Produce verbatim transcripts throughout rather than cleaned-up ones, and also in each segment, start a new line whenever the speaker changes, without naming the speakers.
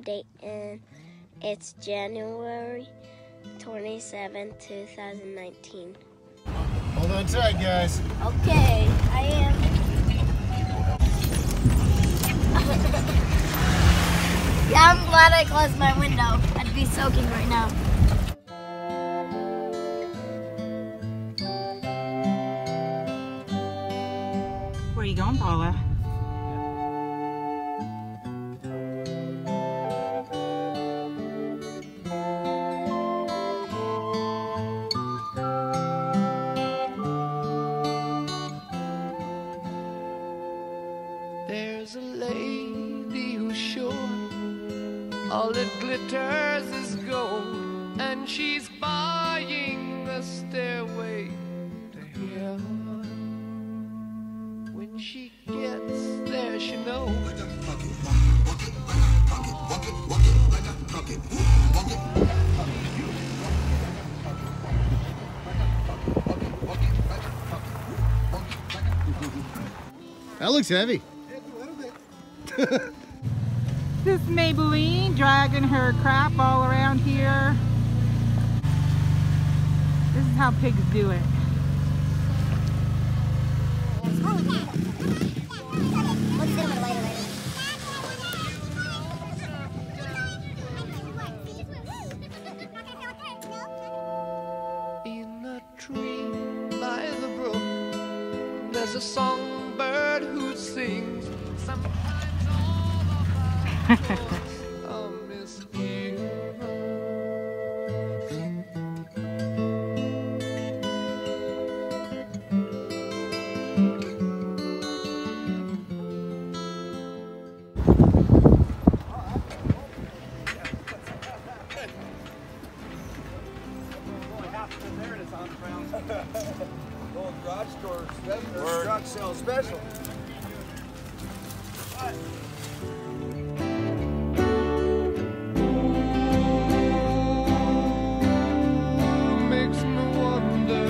date, and it's January twenty-seventh, two thousand nineteen.
Hold on tight, guys.
Okay, I am. Yeah, I'm glad I closed my window. I'd be soaking right now.
Where are you going, Paula?
There's a lady who's sure all that glitters is gold, and she's buying the stairway to heaven. When she gets there, she knows.
That looks heavy.
This Maybelline dragging her crap all around here. This is how pigs do it.
In a tree by the brook, there's a songbird who sings. Sometimes all the flowers are misgiven.
Old garage store special, garage sale special.
Makes me wonder.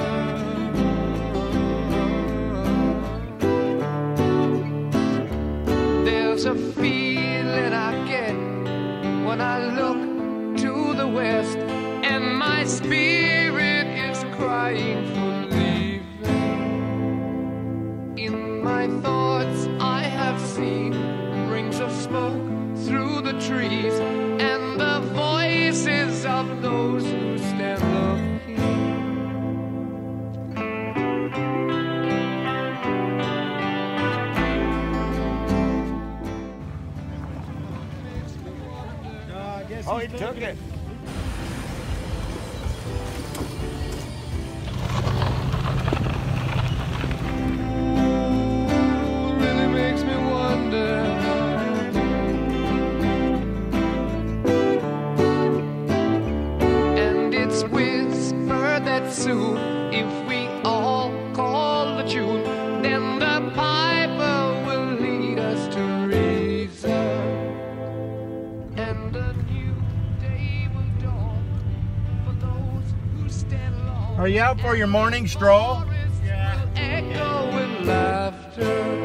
There's a feeling I get when I look to the west, and my spirit is crying for leaving. In my thoughts I have seen rings of smoke through the trees, and the voices of those who stand looking.
Oh, he took it.
Really makes me wonder. And it's whispered that soon, if we all call the tune, then the piper will lead us to reason. And a new day will dawn for those who stand alone.
Are you out for your morning stroll?
Yeah. Echo with laughter.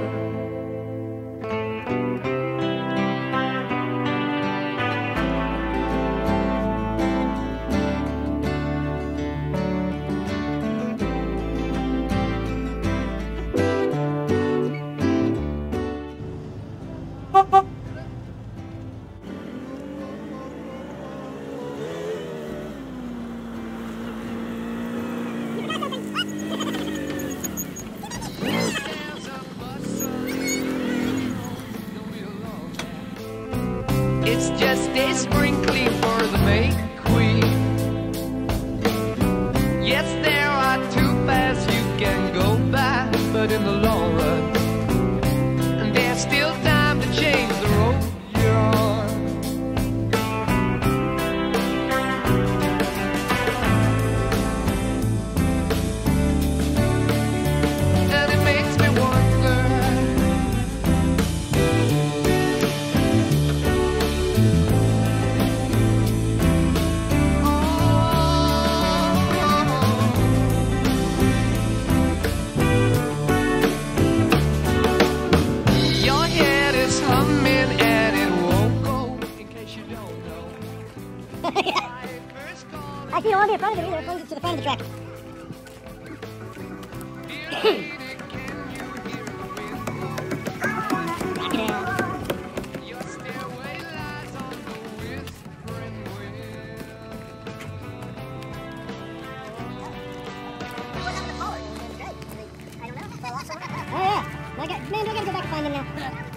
It's just a sprinkling for the May Queen. Yes, there are two paths you can go by, but in the long run, and there's still time to change the road you're on. And it makes me wonder.
I see one in front of me. They're going to the front of the track. Oh yeah, I got, man, I gotta go back and find them now.